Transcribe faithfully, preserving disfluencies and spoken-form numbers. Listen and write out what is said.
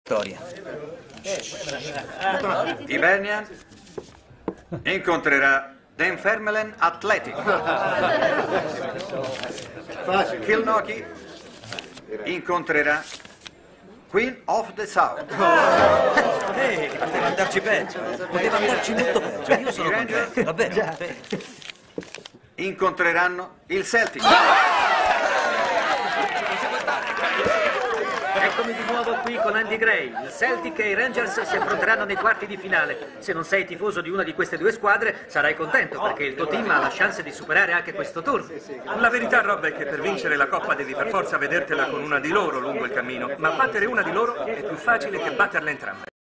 Storia. Hibernian incontrerà Dunfermline Athletic. Kilnockie incontrerà Queen of the South. Ehi, poteva andarci peggio, poteva andarci molto peggio. Io sono contento, va bene. Incontreranno il Celtic. Eccomi di nuovo qui con Andy Gray. Il Celtic e i Rangers si affronteranno nei quarti di finale. Se non sei tifoso di una di queste due squadre, sarai contento perché il tuo team ha la chance di superare anche questo turno. La verità, Rob, è che per vincere la Coppa devi per forza vedertela con una di loro lungo il cammino, ma battere una di loro è più facile che batterle entrambe.